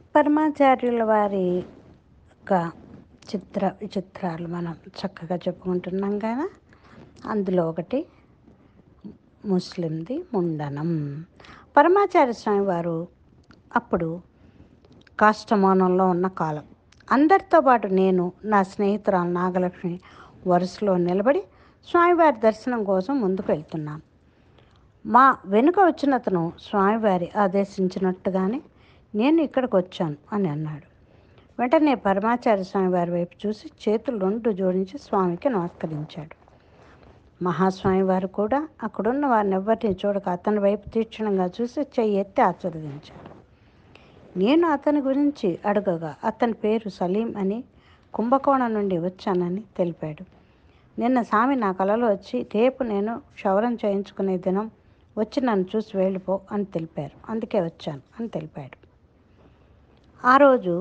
పరమాచార్యుల వారి యొక్క విచిత్రాలు మనం చక్కగా చెప్పుకుంటున్నాం కదా. అందులో ఒకటి ముస్లింది ముండనం. పరమాచార్య స్వామి వారు అప్పుడు కాష్టమౌనంలో ఉన్న కాలం. అందరితో పాటు నేను, నా స్నేహితురాలు నాగలక్ష్మి వరుసలో నిలబడి స్వామివారి దర్శనం కోసం ముందుకు వెళ్తున్నాం. మా వెనుక వచ్చిన అతను స్వామివారి ఆదేశించినట్టుగానే నేను ఇక్కడికి వచ్చాను అని అన్నాడు. వెంటనే పరమాచార్య స్వామి వారి వైపు చూసి చేతులు రెండు జోడించి స్వామికి నమస్కరించాడు. మహాస్వామి వారు కూడా అక్కడున్న వారిని ఎవరిని చూడక అతని వైపు తీక్షణంగా చూసి చెయ్యి ఎత్తి ఆశీర్వదించాడు. నేను అతని గురించి అడగగా అతని పేరు సలీం అని, కుంభకోణం నుండి వచ్చానని తెలిపాడు. నిన్న స్వామి నా కలలో వచ్చి రేపు నేను క్షౌరం చేయించుకునే దినం, వచ్చి నన్ను చూసి వెళ్ళిపో అని తెలిపారు, అందుకే వచ్చాను అని తెలిపాడు. ఆ రోజు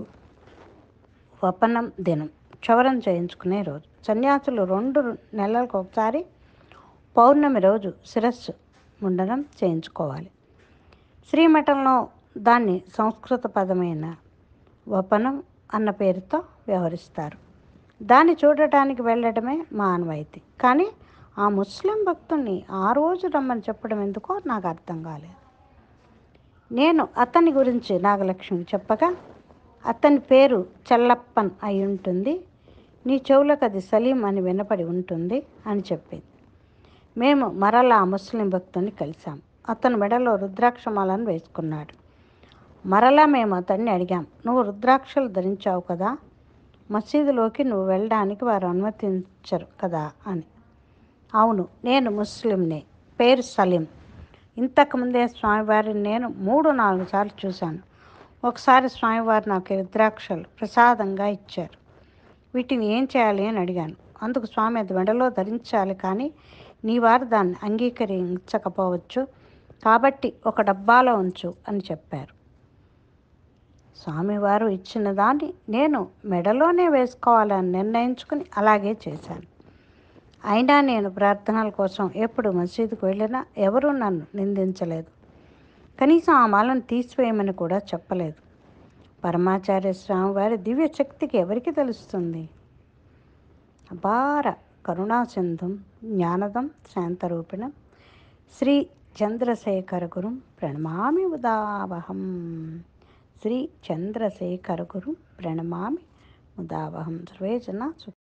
వపనం దినం, క్షౌరం చేయించుకునే రోజు. సన్యాసులు 2 నెలలకు ఒకసారి పౌర్ణమి రోజు శిరస్సు ముండనం చేయించుకోవాలి. శ్రీమఠంలో దాన్ని సంస్కృత పదమైన వపనం అన్న పేరుతో వ్యవహరిస్తారు. దాన్ని చూడటానికి వెళ్ళడమే మా ఆనవాయితీ. కానీ ఆ ముస్లిం భక్తుల్ని ఆ రోజు రమ్మని చెప్పడం ఎందుకో నాకు అర్థం కాలేదు. నేను అతని గురించి నాగలక్ష్మి చెప్పగా, అతని పేరు చెల్లప్పన్ అయి ఉంటుంది, నీ చెవులకు అది సలీం అని వినపడి ఉంటుంది అని చెప్పింది. మేము మరలా ఆ ముస్లిం భక్తుని కలిశాం. అతను మెడలో రుద్రాక్షమాలను వేసుకున్నాడు. మరలా మేము అతన్ని అడిగాం, నువ్వు రుద్రాక్షలు ధరించావు కదా, మసీదులోకి నువ్వు వెళ్ళడానికి వారు అనుమతించరు కదా అని. అవును, నేను ముస్లింనే, పేరు సలీం. ఇంతకుముందే స్వామివారిని నేను 3-4 సార్లు చూశాను. ఒకసారి స్వామివారు నాకు రుద్రాక్షలు ప్రసాదంగా ఇచ్చారు. వీటిని ఏం చేయాలి అని అడిగాను. అందుకు స్వామి అది మెడలో ధరించాలి, కానీ నీ వారు దాన్ని అంగీకరించకపోవచ్చు, కాబట్టి ఒక డబ్బాలో ఉంచు అని చెప్పారు. స్వామివారు ఇచ్చిన దాన్ని నేను మెడలోనే వేసుకోవాలని నిర్ణయించుకుని అలాగే చేశాను. అయినా నేను ప్రార్థనల కోసం ఎప్పుడు మసీదుకు వెళ్ళినా ఎవరూ నన్ను నిందించలేదు. కనీసం ఆ మాలను తీసివేయమని కూడా చెప్పలేదు. పరమాచార్య స్వామివారి దివ్య శక్తికి ఎవరికి తెలుస్తుంది? అపార కరుణాసింధుం జ్ఞానదం శాంతరూపిణం శ్రీ చంద్రశేఖర గురుం ప్రణమామి ముదావహం. శ్రీ చంద్రశేఖర గురుం ప్రణమామి ముదావహం. సర్వే జనా